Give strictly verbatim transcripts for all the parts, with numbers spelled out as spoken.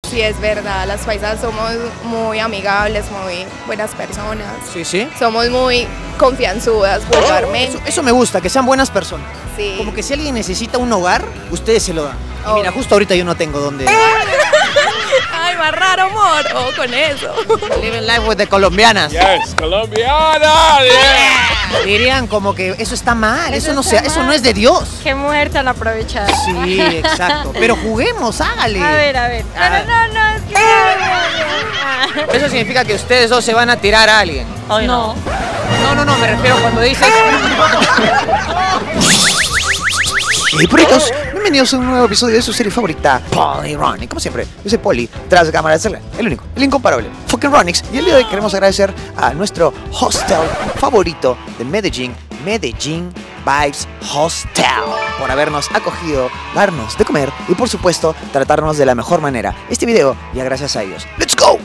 Sí, es verdad, las paisas somos muy amigables, muy buenas personas. Sí, sí. Somos muy confianzudas, vulgarmente. Eso, eso me gusta, que sean buenas personas. Sí. Como que si alguien necesita un hogar, ustedes se lo dan. Y Oh. mira, justo ahorita yo no tengo dónde. Ay, más raro, amor. Oh, con eso. Living life with the colombianas. Yes, Colombiana, yeah. Dirían como que eso está mal, eso, Eso no, está sea, eso mal. no es de Dios. Qué mujer tan aprovechada. Sí, exacto. Pero juguemos, hágale. A ver, a ver. A ver. Pero no, no, es que... Ah. Eso significa que ustedes dos se van a tirar a alguien. No. No, no, no, me refiero cuando dices. Hey, burritos, bienvenidos a un nuevo episodio de su serie favorita, Polyronic. Como siempre, yo soy Poli, tras de cámara, el único, el incomparable, fucking Ronix. Y el día de hoy queremos agradecer a nuestro hostel favorito de Medellín, Medellín Vibes Hostel, por habernos acogido, darnos de comer y, por supuesto, tratarnos de la mejor manera. Este video ya gracias a ellos. ¡Let's go!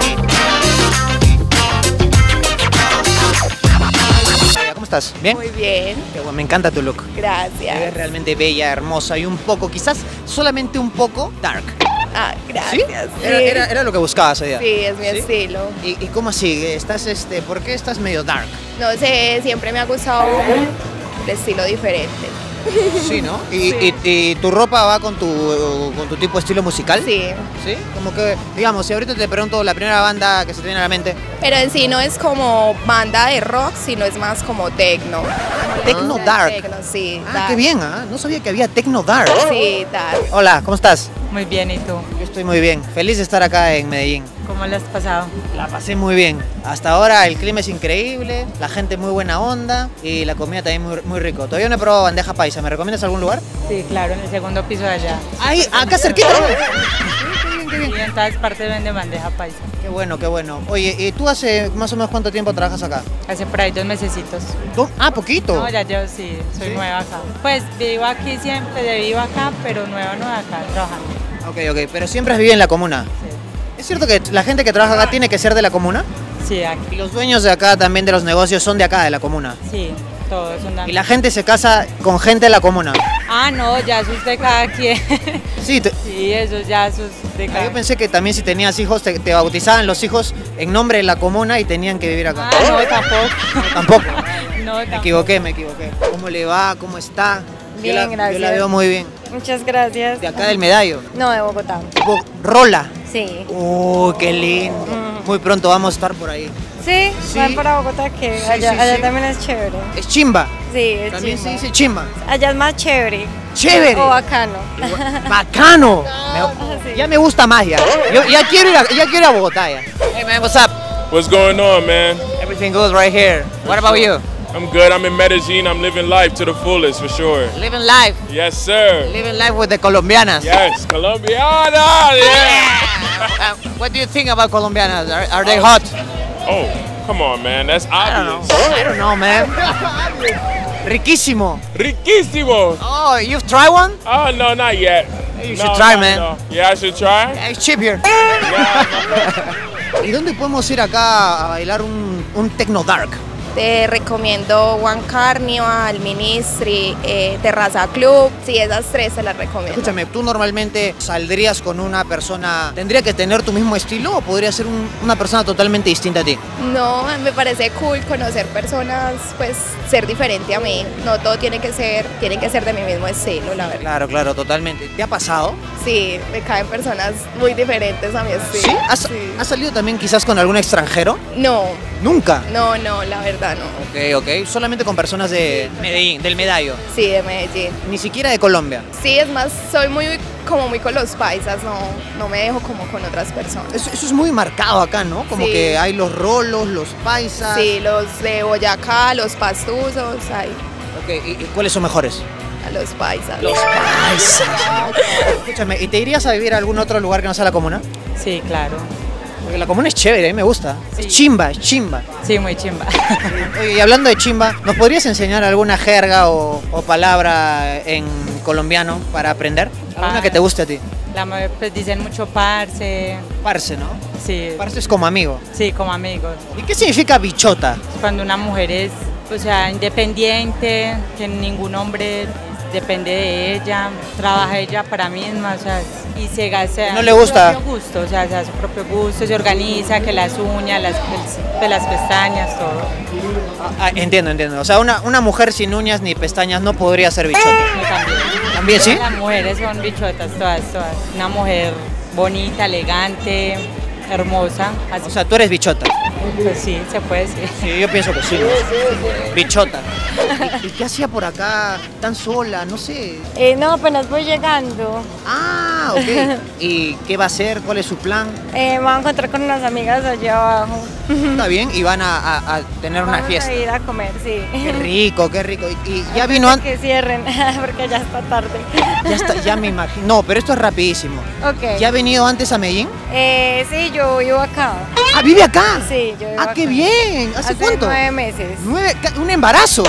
¿Cómo estás? ¿Bien? Muy bien, Qué bueno, me encanta tu look. Te ves gracias. realmente bella, hermosa y un poco, quizás solamente un poco dark. Ah, ¿Sí? gracias. Sí, Era, era- era lo que buscabas allá. Sí, es mi ¿Sí? estilo. ¿Y, y cómo así? ¿Estás, este, ¿Por qué estás medio dark? No sé, siempre me ha gustado el estilo diferente. Sí, ¿no? ¿Y, Sí. y- y tu ropa va con tu, con tu tipo de estilo musical? Sí, ¿Sí? Como que, digamos, si ahorita te pregunto la primera banda que se te viene a la mente. pero en sí no es como banda de rock, sino es más como techno. Techno Ah, dark. techno, sí, Ah, dark. qué bien, ¿ah? No sabía que había techno dark. Sí, dark. Hola, ¿cómo estás? Muy bien, ¿y tú? Yo estoy muy bien. Feliz de estar acá en Medellín. ¿Cómo lo has pasado? La pasé muy bien. Hasta ahora el clima es increíble, la gente muy buena onda y la comida también muy, muy rico. Todavía no he probado bandeja paisa. ¿Me recomiendas algún lugar? Sí, claro, en el segundo piso de allá. Ahí, acá cerquita. Y en todas partes venden bandeja paisa. Qué bueno, qué bueno. Oye, ¿y tú hace más o menos cuánto tiempo trabajas acá? Hace por ahí dos mesecitos. ¿Tú? Ah, poquito. No, ya yo sí, soy ¿Sí? nueva acá. Pues vivo aquí siempre, vivo acá, pero nueva, nueva acá, trabajando. Ok, ok, pero siempre has vivido en la comuna. Sí, ¿Es cierto que la gente que trabaja acá tiene que ser de la comuna? sí, Y aquí. los dueños de acá también de los negocios son de acá, de la comuna. Sí, todos son Y la gente se casa con gente de la comuna. Ah, no, ya eso es de cada quien. Sí, te- Sí, eso ya eso es de cada yo pensé que también si tenías hijos te, te bautizaban los hijos en nombre de la comuna y tenían que vivir acá. Ah, no, tampoco. Tampoco. No, Me tampoco. equivoqué, me equivoqué. ¿Cómo le va? ¿Cómo está? Bien, yo la, Yo la gracias. veo muy bien. Muchas gracias. De acá del Medallo. No, de Bogotá. Tipo Rola. Sí. Uy, qué lindo. Mm. Muy pronto vamos a estar por ahí. Sí, Sí. van para Bogotá que Sí, allá, sí, allá sí. también es chévere. Es chimba. Sí, es También chimba. se dice chimba. Allá es más chévere. Chévere. O bacano. Bacano. Me- Sí. Ya me gusta más ya. Yo ya quiero ir a, ya quiero ir a Bogotá ya. Hey man, what's up? What's going on, man? Everything good right here. What about you? I'm good. I'm in Medellin. I'm living life to the fullest, for sure. Living life. Yes, sir. Living life with the colombianas. Yes, Colombiana, yeah. Uh, what do you think about colombianas? Are, are they hot? Oh, come on, man. That's I don't know. obvious. I don't know, man. Riquísimo. Riquísimo. Oh, you've tried one? Oh, no, not yet. You No, should try, no, man. no. Yeah, I should try. Yeah, it's cheap here. ¿Y dónde podemos ir acá a bailar un, un techno dark? Te recomiendo One Carnival, Ministry, eh, Terraza Club. Sí, esas tres te las recomiendo. Escúchame, ¿tú normalmente saldrías con una persona, tendría que tener tu mismo estilo o podría ser un- una persona totalmente distinta a ti? No, me parece cool conocer personas, pues ser diferente a mí. No todo tiene que ser, tienen que ser de mi mismo estilo, la verdad. Claro, claro, totalmente. ¿Te ha pasado? Sí, me caen personas muy diferentes a mi estilo. ¿Sí? ¿Has, Sí. has salido también quizás con algún extranjero? No, Nunca. no, no, la verdad no. Ok, ok. Solamente con personas de Medellín, del Medallo. Sí, de Medellín. Ni siquiera de Colombia. Sí, es más, soy muy como muy con los paisas, no, no me dejo como con otras personas. Eso, eso es muy marcado acá, ¿no? Como Sí. que hay los rolos, los paisas. Sí, los de Boyacá, los pastuzos, ay, Ok, ¿y, y cuáles son mejores? a los paisas. Los paisas. Escúchame, ¿y te irías a vivir a algún otro lugar que no sea la comuna? Sí, claro. Porque la comuna es chévere, a mí me gusta. Sí. Es chimba, es chimba. Sí, muy chimba. Oye, y hablando de chimba, ¿nos podrías enseñar alguna jerga o, o palabra en colombiano para aprender? ¿Alguna Ah. que te guste a ti? La ma- pues dicen mucho parce. Parce, ¿no? Sí, Parce es como amigo. sí, como amigos. ¿Y qué significa bichota? Cuando una mujer es, o sea, independiente, que ningún hombre depende de ella, trabaja ella para misma, o sea, y se gasta ¿No le gusta? su propio gusto, o sea, se da su propio gusto, se organiza, que las uñas, las, el- las pestañas, todo. Ah, entiendo, entiendo. O sea, una, una mujer sin uñas ni pestañas no podría ser bichota. Yo también. ¿También sí? Las mujeres son bichotas todas, todas. Una mujer bonita, elegante, hermosa. Así, O sea, tú eres bichota. pues sí, se puede decir. Sí, yo pienso que sí. ¿no? Bichota. ¿Y, y qué hacía por acá tan sola? No sé. Eh, no, apenas voy llegando. Ah, ok. ¿Y qué va a hacer? ¿Cuál es su plan? Eh, me voy a encontrar con unas amigas allá abajo. Está bien, y van a, a- a tener una Vamos fiesta. a ir a comer, sí. Qué rico, qué rico. Y, y ya Antes vino de antes. que cierren, porque ya está tarde. Ya está, ya me imagino. No, pero esto es rapidísimo. Ok. ¿Ya ha venido antes a Medellín? Eh, sí, yo vivo acá. Ah, ¿vive acá? Sí, yo vivo Ah, qué acá. bien. ¿Hace, cuánto? nueve meses. Nueve, ca- un embarazo.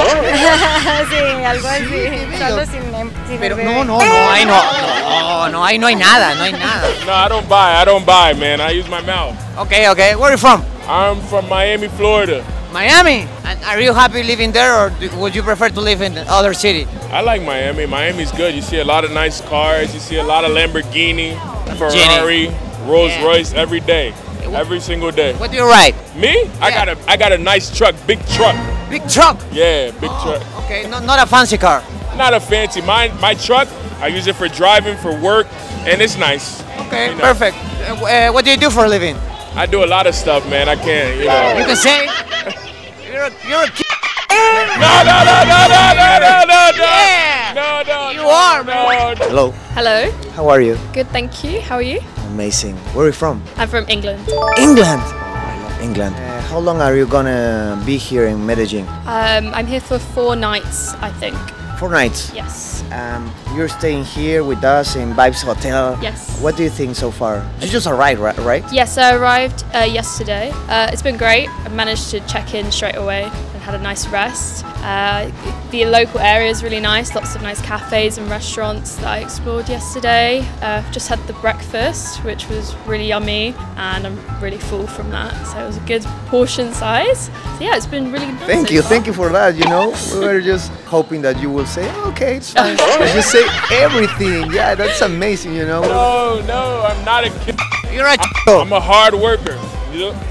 Sí, algo así. qué bello. Solo sin, em- sin Pero el bebé. no, no, no, ahí no, no, no, ahí no hay nada, no hay nada. No, I don't buy. I don't buy, man. I use my mouth. Okay, okay, where are you from? I'm from Miami, Florida. Miami. And are you happy living there, or do- would you prefer to live in other city? I like Miami. Miami's good. You see a lot of nice cars. You see a lot of Lamborghini, Ferrari, Rolls Yeah. Royce every day, every single day. What do you ride? Me? I Yeah. got a I got a nice truck, big truck. Big truck. Yeah, big truck. Okay, no, not a fancy car. Not a fancy. Mine, my truck. I use it for driving, for work, and it's nice. Okay, You know, perfect. Uh, uh, what do you do for a living? I do a lot of stuff, man. I can't, you know. You can say you're a, you're a kid. No, no, no, no, no, no, no, no, no. Yeah. No, no. You no, are, no, man. no. Hello, Hello, how are you? good, thank you. How are you? Amazing. Where are you from? I'm from England. England. Oh, I love England. Uh, how long are you gonna be here in Medellin? Um, I'm here for four nights, I think. Four nights. Yes. Um, you're staying here with us in Vibes Hotel. Yes. What do you think so far? You just arrived, ri- right? Yes, I arrived uh, yesterday. Uh, it's been great. I managed to check in straight away and had a nice rest. Uh, the local area is really nice. Lots of nice cafes and restaurants that I explored yesterday. Uh, just had the breakfast, which was really yummy, and I'm really full from that. So it was a good portion size. So yeah, it's been really nice. Thank so you, far. thank you for that. You know, we were just hoping that you will say, okay, it's fine. But you say everything. Yeah, that's amazing. You know. No, no, I'm not a kid. You're a I'm a hard worker. You know?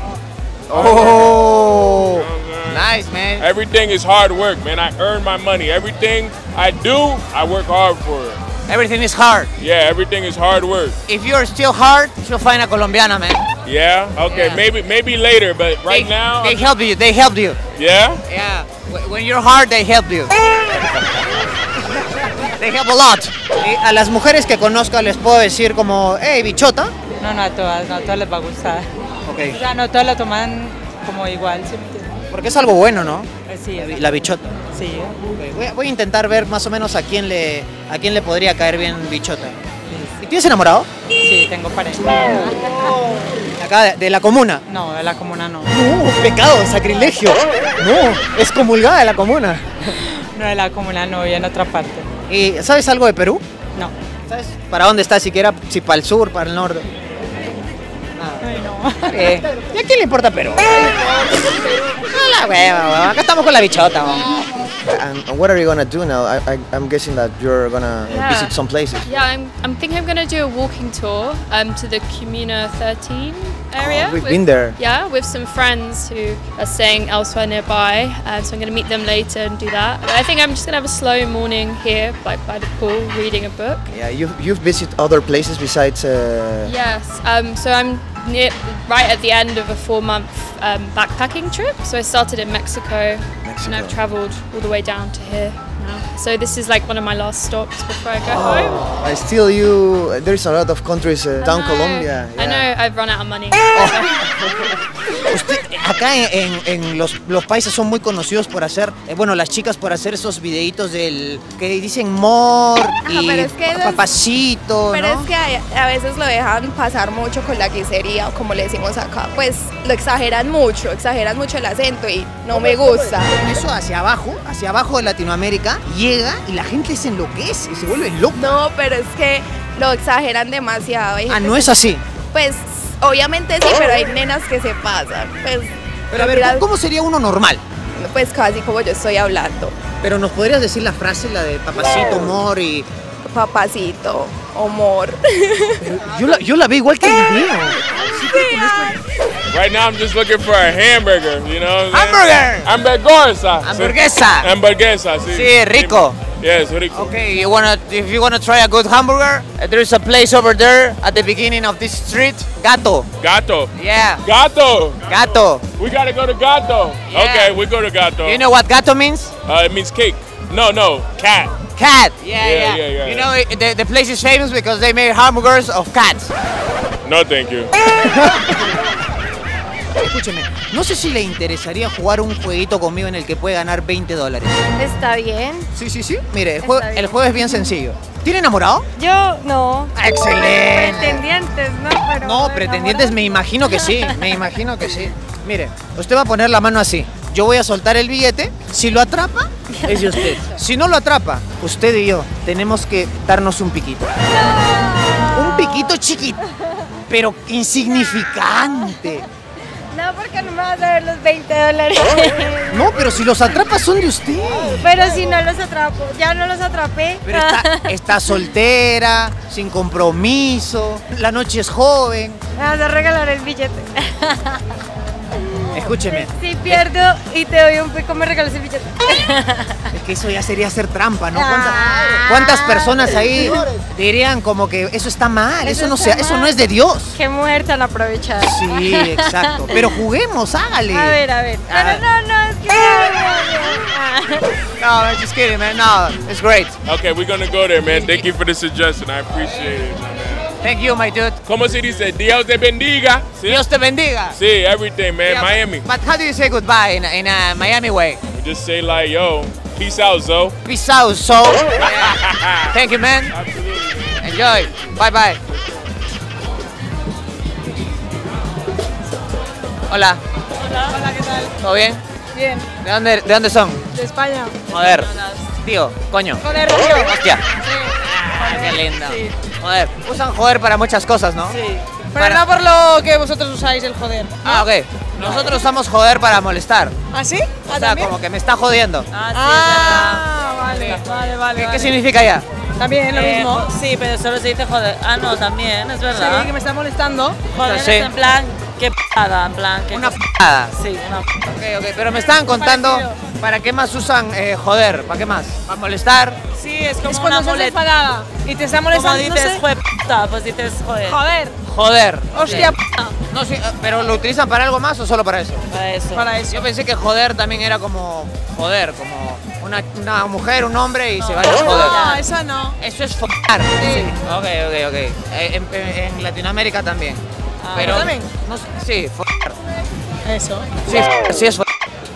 Oh. nice, man. Everything is hard work, man. I earn my money. Everything I do, I work hard for it. Everything is hard. Yeah, everything is hard work. If you're still hard, you'll find a Colombiana, man. Yeah. Okay. Yeah. Maybe maybe later, but right they, now. they help you. They help you. Yeah. Yeah. Wh- When you're hard, they help you. They help a lot. Y a las mujeres que conozco les puedo decir como, hey, bichota. No, no a todas, no a todas les va a gustar. O Ok. sea, no todas lo toman como igual, ¿sí me entiendes? Porque es algo bueno, ¿no? Pues sí, La, bi- es- la bichota. sí. Ok, Voy a, voy a intentar ver más o menos a quién le a quién le podría caer bien bichota. ¿Y tienes enamorado? Sí, tengo pareja. Acá de, de la comuna. No, de la comuna no. No, pecado, sacrilegio. No, excomulgada de la comuna. No, de la comuna no, y en otra parte. ¿Y sabes algo de Perú? No. ¿Sabes para dónde está siquiera? Si para el sur, para el norte. Ay, no. Eh, ¿Y a quién le importa Perú? A la hueva, hueva. Acá estamos con la bichota. hueva. And what are you gonna do now? I, I, I'm guessing that you're gonna uh, Yeah. visit some places. Yeah, I'm, I'm thinking I'm going to do a walking tour um, to the Comuna thirteen area. Oh, we've with- been there. Yeah, with some friends who are staying elsewhere nearby. Um, so I'm going to meet them later and do that. But I think I'm just going to have a slow morning here by, by the pool, reading a book. Yeah, you've, you've visited other places besides. Uh, Yes, um, so I'm near, right at the end of a four-month um, backpacking trip. So I started in Mexico, and Mexico. I've travelled all the way down to here now. So this is like one of my last stops before I go home. I still you. There's a lot of countries uh, down I know, Colombia. I yeah. know, I've run out of money. Usted, acá en, en- en los, los países son muy conocidos por hacer, eh, bueno, las chicas por hacer esos videitos del que dicen mor y pero es que eso es- papacito, Pero ¿no? es que a, a veces lo dejan pasar mucho con la guisería, o como le decimos acá. Pues lo exageran mucho, exageran mucho el acento y no me gusta. Eso hacia abajo, hacia abajo de Latinoamérica, llega y la gente se enloquece y se vuelve loca. No, pero es que lo exageran demasiado. Hay Ah, gente no que- es así. Pues obviamente sí, pero hay nenas que se pasan. Pues, Pero a ver, mira, ¿cómo sería uno normal? pues casi como yo estoy hablando. Pero ¿nos podrías decir la frase, la de papacito, amor y...? Papacito, amor. Yo la, yo la veo igual que el video. Right now I'm just looking for a hamburger, you know what I'm Hamburger! Hamburguesa. Hamburguesa. Hamburguesa, sí. Sí, rico. Yes, rico. Okay, you wanna, if you wanna try a good hamburger, uh, there's a place over there at the beginning of this street. Gato. Gato. Yeah. Gato. Gato. We gotta go to Gato. Yeah. Okay, we go to Gato. You know what gato means? Uh, it means cake. No, no, cat. Cat. Yeah, Yeah, yeah. yeah, yeah. You know, it- the, the place is famous because they made hamburgers of cats. No, thank you. Escúcheme, no sé si le interesaría jugar un jueguito conmigo en el que puede ganar veinte dólares. Está bien. Sí, sí, sí. Mire, el, Está jue- bien. el juego es bien sencillo. ¿Tiene enamorado? Yo no. ¡Excelente! Pretendientes, ¿no? Pero No, pretendientes me imagino que sí, me imagino que sí. Mire, usted va a poner la mano así. Yo voy a soltar el billete. Si lo atrapa, es de usted. Si no lo atrapa, usted y yo tenemos que darnos un piquito. Un piquito chiquito, pero insignificante. No, porque no me vas a dar los veinte dólares. No, pero si los atrapa son de usted. Pero si no los atrapo, ya no los atrapé. Pero está, está soltera, sin compromiso, la noche es joven. Me vas a regalar el billete. Escúcheme, Si pierdo y te doy un pico, me regalas el billete. es que eso ya sería hacer trampa, ¿no? ¿Cuántas, Ah. cuántas personas ahí dirían como que eso está mal, eso, Eso no, está sea, eso mal. no es de Dios? Qué mujer tan aprovechada. Sí, exacto. Pero juguemos, hágale. A ver, a ver. A ver. Pero no, no, es que... No, I'm just kidding, man. No, it's great. Okay, we're gonna go there, man. Thank you for the suggestion. I appreciate it, man. Thank you, my dude. ¿Cómo se dice? Dios te bendiga. ¿Sí? Dios te bendiga. Sí, everything, man. Yeah, Miami. But how do you say goodbye in, in a Miami way? We just say like, yo, peace out, Zoe. Peace out, so. Yeah. Thank you, man. Absolutely, man. Enjoy. Bye, bye. Hola. Hola, ¿qué tal? ¿Todo bien? Bien, ¿De dónde, de dónde son? de España. Joder. Tío, coño. Joder, tío. Hostia. Sí. Ah, qué lindo. Sí. Joder. Usan joder para muchas cosas, ¿no? Sí. Pero Para- no por lo que vosotros usáis el joder. Ah, ok. Nosotros usamos joder para molestar. ¿Ah, sí? O ¿Ah, sea, también? como que me está jodiendo. Ah, vale, vale, vale. ¿Qué, vale. qué significa ya? También lo Eh, mismo. jo- Sí, pero solo se dice joder. Ah, no, también, es verdad. Sí, que me está molestando. Joder, Sí. es en plan, qué p***ada, en plan, que Una p***ada. Sí, una p***. Ok, ok, pero me estaban contando Parecido. para qué más usan eh, joder, ¿para qué más? ¿Para molestar? Sí, es como Es cuando una estás muleta. enfadada y te está Como molestando. dices, no sé. jue puta, pues dices joder. Joder, Joder. hostia, Ok. p***. No, sí, eh, pero ¿lo utilizan para algo más o solo para eso? Para eso. Para eso. Yo pensé que joder también era como joder, como una, una mujer, un hombre y se va a joder. No, esa no. Eso es follar. Sí. Ok, ok, ok. Eh, En, en- en Latinoamérica también. Ah, pero ¿también? no sé- sí, follar. Eso. Sí, follar, sí es follar.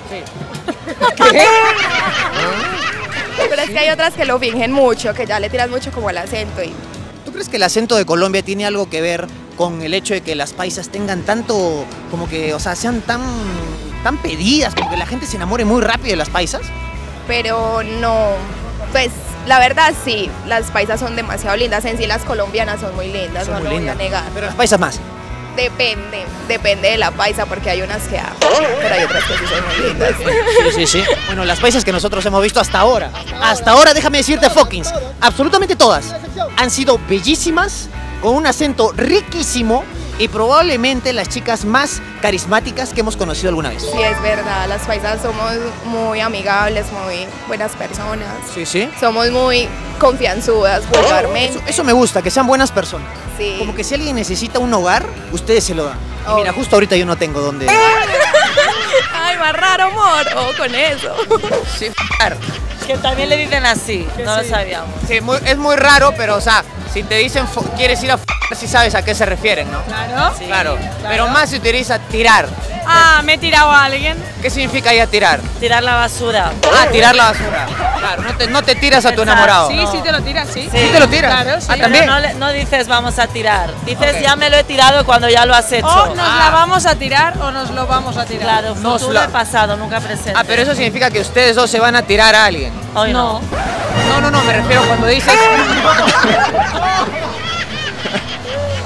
Pero es que hay otras que lo fingen mucho, que ya le tiras mucho como el acento y ¿Tú crees que el acento de Colombia tiene algo que ver con el hecho de que las paisas tengan tanto, como que, o sea, sean tan, tan pedidas, como que la gente se enamore muy rápido de las paisas? pero no, pues la verdad sí, las paisas son demasiado lindas, en sí las colombianas son muy lindas, Son no muy lo lindas. voy a negar. Pero las paisas más. Depende, depende de la paisa, porque hay unas que amo, pero hay otras que sí son muy lindas. Sí, sí, sí. Bueno, las paisas que nosotros hemos visto hasta ahora, hasta ahora, déjame decirte, Fockins, absolutamente todas han sido bellísimas, con un acento riquísimo y probablemente las chicas más carismáticas que hemos conocido alguna vez. Sí, es verdad, las paisas somos muy amigables, muy buenas personas. Sí, sí. Somos muy confianzudas vulgarmente. Eso, eso me gusta, que sean buenas personas. Sí. Como que si alguien necesita un hogar, ustedes se lo dan. Y Oh. mira, justo ahorita yo no tengo dónde. Ay, más raro, amor. Oh, con eso. Sí, claro. Que también le dicen así, no lo sabíamos. Sí, muy- es muy raro, pero o sea, si te dicen fo- quieres ir a f si sabes a qué se refieren, ¿no? Claro. Sí. Claro. Pero más se utiliza tirar. Ah, me he tirado a alguien. ¿Qué significa ya tirar? Tirar la basura. Ah, tirar la basura. Claro, no te, no te tiras a tu Pensar, enamorado. Sí, No. sí te lo tiras, sí. Sí. ¿Sí te lo tiras? Claro, sí. Ah, Pero también. no, le- no dices vamos a tirar, dices Ok. ya me lo he tirado cuando ya lo has hecho. O nos Ah. la vamos a tirar o nos lo vamos a tirar. Claro, Nos futuro la- y pasado, nunca presente. Ah, pero eso significa que ustedes dos se van a tirar a alguien. Hoy no. No, no, no, me refiero cuando dices.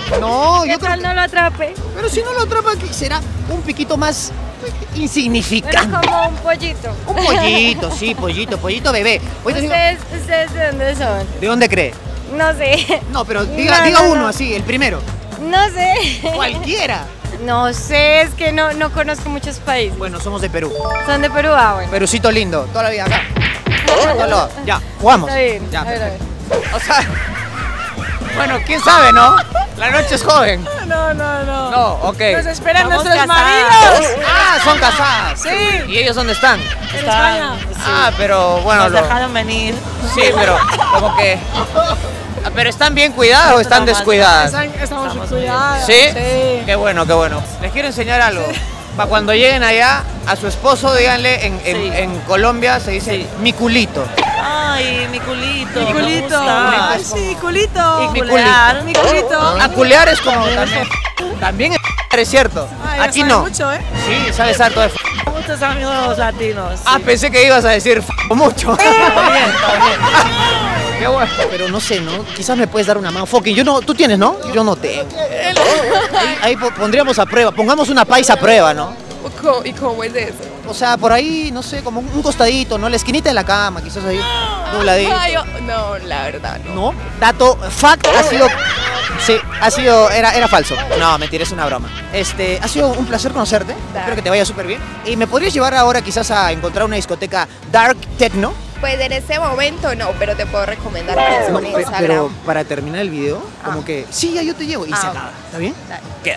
No, ¿Qué yo creo tal que... no lo atrape? Pero si no lo atrapa, ¿qué será? Un piquito más insignificante. Bueno, como un pollito. Un pollito, sí, pollito, pollito bebé. Pollito, digo, ¿Ustedes, ¿Ustedes de dónde son? ¿de dónde cree? No sé. No, pero diga, No, diga no, uno no. así, el primero. No sé. Cualquiera. No sé, es que no, no conozco muchos países. Bueno, somos de Perú. Son de Perú, ah, bueno. Perucito lindo, toda la vida acá. Solo- Ya, jugamos. Está bien. Ya, a ver, a ver. O sea, bueno, quién sabe, ¿no? La noche es joven. No, no, no. No, ok. Nos esperan Estamos nuestros casadas. maridos. Ah, son casadas. Sí. ¿Y ellos dónde están? En Están- España. sí. Ah, pero bueno. Nos lo- dejaron venir. Sí, pero como que. Ah, ¿Pero están bien cuidadas o están Estamos- descuidadas? Están- estamos, Estamos cuidados. ¿Sí? Sí. Qué bueno, qué bueno. Les quiero enseñar algo. Para cuando lleguen allá, a su esposo, díganle, en, en- Sí. en Colombia se dice Sí. mi culito. Ay, mi culito. Mi me culito. gusta. Ay, sí, culito. Y Mi culear. Mi culito. A culear es como también. También es, es cierto. Ay, ya Aquí sabe no. mucho, ¿eh? Sí, sabes harto de f. Muchos amigos latinos. Ah, sí. pensé que ibas a decir f mucho. Está bien, está bien. Qué bueno. Pero no sé, ¿no? Quizás me puedes dar una mano. Fucking, yo no, tú tienes, ¿no? Yo no tengo. Ahí, ahí po- pondríamos a prueba. Pongamos una paisa a prueba, ¿no? ¿Y cómo es eso? O sea, por ahí, no sé, como un costadito, ¿no? La esquinita de la cama, quizás ahí. Dobladito. Ay, yo- no, la verdad, no. ¿No? Dato, fact, ha sido... Sí, ha sido... Era, era falso. No, mentira, es una broma. Este, ha sido un placer conocerte. Espero que te vaya súper bien. ¿Y me podrías llevar ahora quizás a encontrar una discoteca dark techno? Pues en este momento no, pero te puedo recomendar pues, No, con pe- Instagram. pero para terminar el video, como Ah. que... Sí, ya yo te llevo. Y se Ah, acaba. ¿Está bien? Dale. Queda.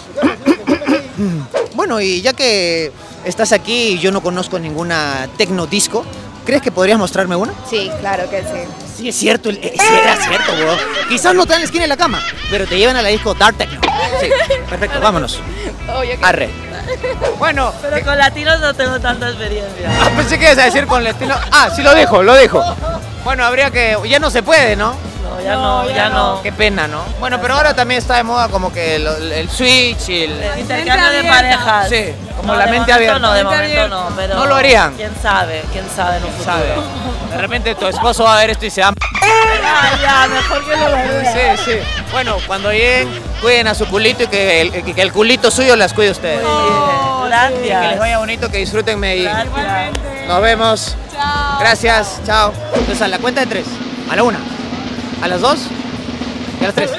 Bueno, y ya que estás aquí y yo no conozco ninguna techno disco, ¿crees que podrías mostrarme una? Sí, claro que sí. Sí, es cierto, el- eh, sí, era cierto, bro. Quizás no te dan la esquina de la cama, pero te llevan a la disco Dark Techno. Sí, perfecto, vámonos. Obvio que Arre. Bueno, Pero con latinos no tengo tanta experiencia. ah, pensé que ibas a decir con el estilo. Ah, sí lo dejo, lo dejo. Bueno, habría que. Ya no se puede, ¿no? No, ya no, ya no. Qué pena, ¿no? Bueno, pero ahora también está de moda como que el, el Switch y el. El intercambio de abierta. parejas. Sí, como No, la de mente momento abierta. No, de Mente momento abierta. no, pero ¿No lo harían? ¿Quién sabe? ¿Quién sabe en un futuro? ¿Sabe? De repente tu esposo va a ver esto y se va. Ya, ya, mejor que no lo vea. Sí, sí. Bueno, cuando lleguen, cuiden a su culito y que el, que el culito suyo las cuide a ustedes. Oh, Que les gracias. vaya bonito, que disfruten Medellín. Gracias. Nos vemos. Chao. Gracias, chao. Entonces a la cuenta de tres. A la una. A las dos. Y a las tres.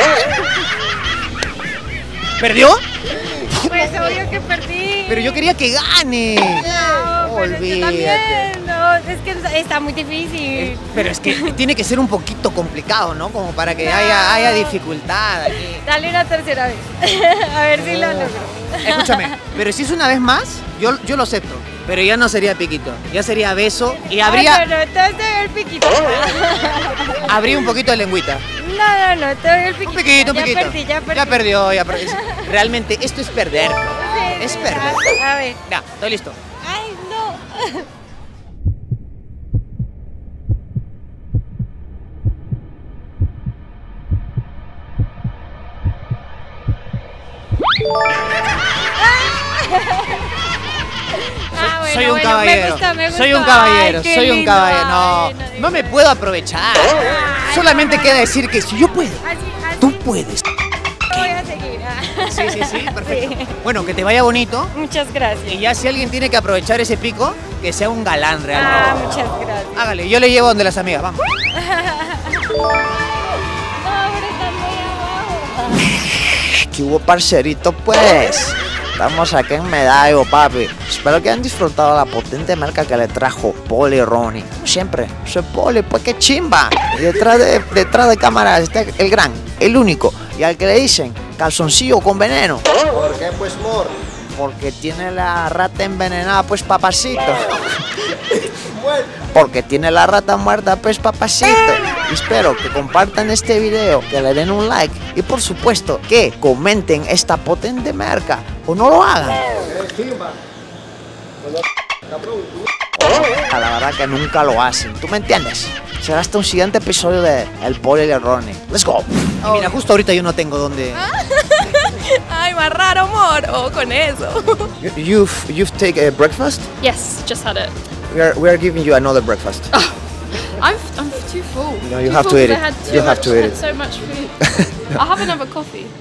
¿Perdió? Pues obvio que perdí. Pero yo quería que gane. No, pero es que Olvídate. también, no, es que está muy difícil. Pero es que tiene que ser un poquito complicado, ¿no? Como para que haya, haya dificultad aquí. Dale una tercera vez. A ver si lo logro. Escúchame, pero si es una vez más, yo, yo lo acepto. Pero ya no sería piquito, ya sería beso y Ay, habría, no, no, entonces te doy el piquito. habría un poquito de lengüita. No, no, no, te doy el piquito. Un piquito, un ya piquito. Perdí, ya perdí. Ya perdió, ya perdió. Realmente esto es perder. Sí, Es sí, perder. A, a ver. Ya, estoy listo. Ay, no. Ah, bueno, soy un bueno, caballero. Me gusta, me gusta. Soy un caballero, Ay, qué soy un lindo. caballero. No, Ay, no digo no me puedo aprovechar. Solamente queda decir que si yo puedo, Así, así tú puedes. voy a seguir. ah. Sí, sí, sí, perfecto. Sí. Bueno, que te vaya bonito. Muchas gracias. Y ya si alguien tiene que aprovechar ese pico, que sea un galán Ah, realmente. muchas gracias. Hágale, yo le llevo donde las amigas, vamos. No, pero está muy abajo. ¿Qué hubo, parcerito, pues? Estamos aquí en Medallo, papi. Espero que hayan disfrutado la potente marca que le trajo Poli Ronnie. Como siempre, soy Poli, pues qué chimba. Y detrás de, detrás de cámaras está el gran, el único, y al que le dicen calzoncillo con veneno. ¿Por qué, pues, mor? Porque tiene la rata envenenada, pues papacito. Porque tiene la rata muerta, pues papacito. Y espero que compartan este video, que le den un like y por supuesto que comenten esta potente marca o no lo hagan. A la verdad que nunca lo hacen, ¿tú me entiendes? Será hasta un siguiente episodio de El Poli y el Ronnie. Let's go. Y mira, justo ahorita yo no tengo donde. Ay, más raro, amor. Oh, con eso. You've you've taken a breakfast. Yes, just had it. We are we are giving you another breakfast. I'm, I'm too full. No, you Too have full to eat 'cause it. I had too You have much, to eat had it. so much food. I'll have another coffee.